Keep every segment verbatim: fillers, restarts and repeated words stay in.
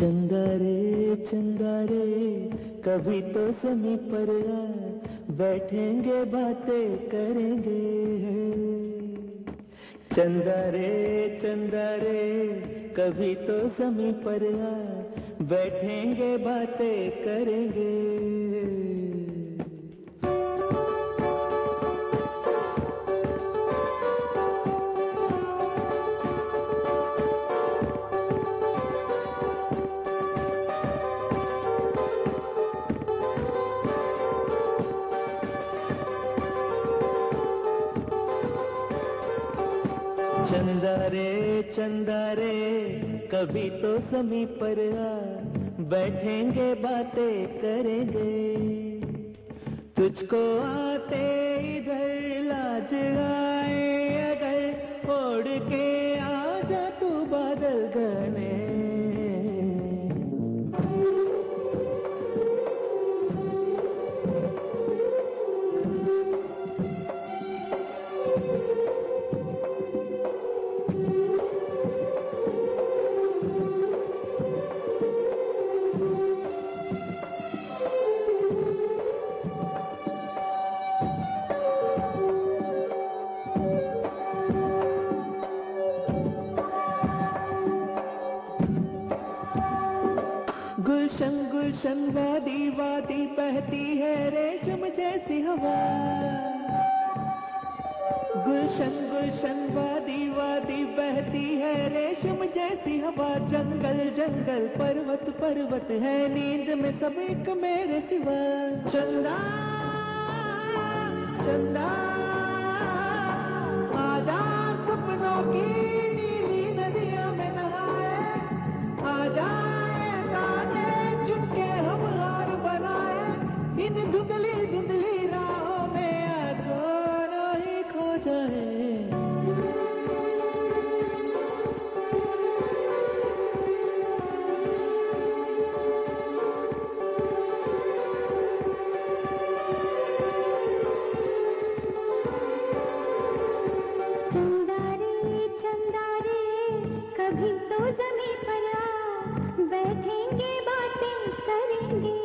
चंदा रे चंदा रे कभी तो ज़मीं पर आ, बैठेंगे बातें करेंगे। चंदा रे चंदा रे कभी तो ज़मीं पर आ, बैठेंगे बातें करेंगे। चंदा रे चंदा रे कभी तो ज़मीं पर आ, बैठेंगे बातें करेंगे। तुझको आते इधर लाज आए अगर, ओढ़ के आ जा तू बादल घने। गुलशन गुलशन वादी वादी बहती है रेशम जैसी हवा। गुलशन गुलशन वादी वादी बहती है रेशम जैसी हवा। जंगल जंगल पर्वत पर्वत है नींद में सब एक मेरे सिवा। चंदा चंदा आजा सपनों की नीली नदियों में नहाए। आजा इन धुंधली धुंधली राहों में आज दोनों ही खो जाए। चंदा रे चंदा रे कभी तो ज़मीं पर आ, बैठेंगे बातें करेंगे।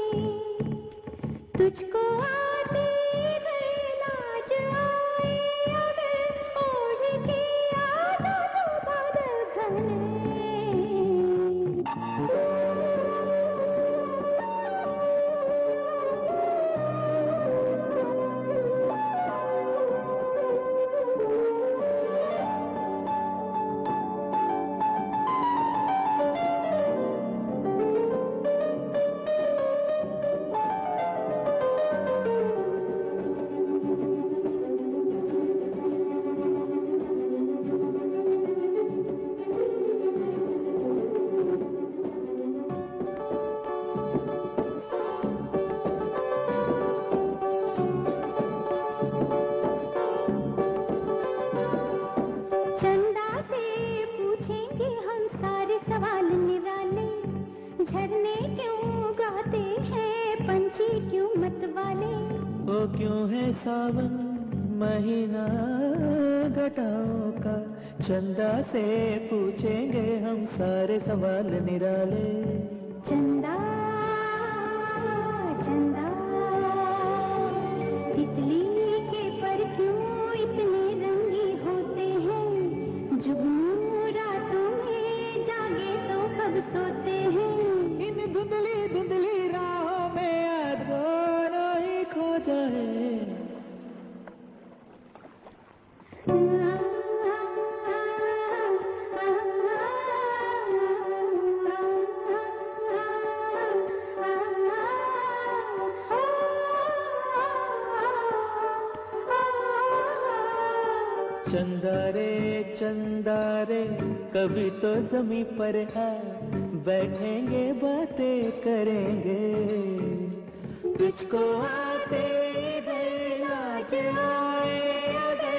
तुझको आते इधर लाज आए अगर, ओढ़ के आ जा तू बादल घने। झरने क्यों गाते हैं पंछी क्यों मत वाले। वो क्यों है सावन महीना घटाओं का। चंदा से पूछेंगे हम सारे सवाल निराले। चंदा चंदा तितली के पर क्यों इतने रंगी होते हैं। जुगनू रातों में जागे तो कब सोते हैं। इन धुंधली धुंधली राहों में आज दोनों ही खो जाए। चंदा रे चंदा रे कभी तो ज़मीं पर आ, बैठेंगे बातें करेंगे। तुझको आते इधर लाज आए अगर,